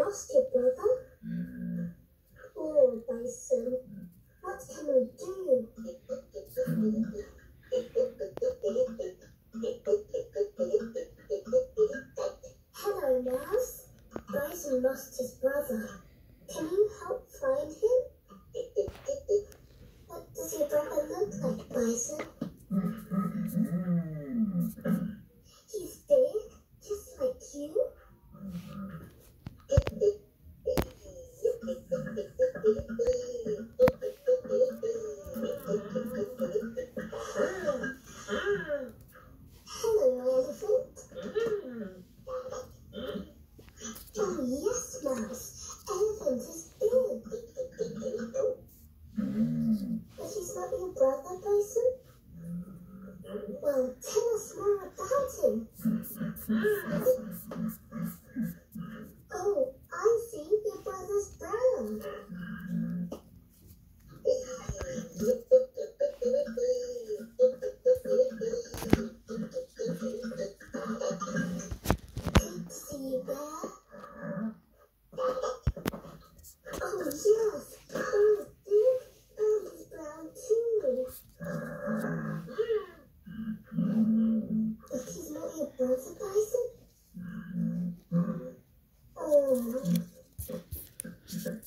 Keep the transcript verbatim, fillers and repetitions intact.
lost your brother? Oh, Bison, what can we do? Hello, Mouse. Bison lost his brother. Can you help find him? What does your brother look like, Bison? He's big, just like you. Hello, elephant. Oh, yes, Mouse. Elephant is big. But he's not your brother, Bison? Well, tell us more about him. Oh, I see. Your brother's brown. Good to see you, Bear. Oh, yes. Bear's big and he's brown too. But he's not your brother, Bison? Oh.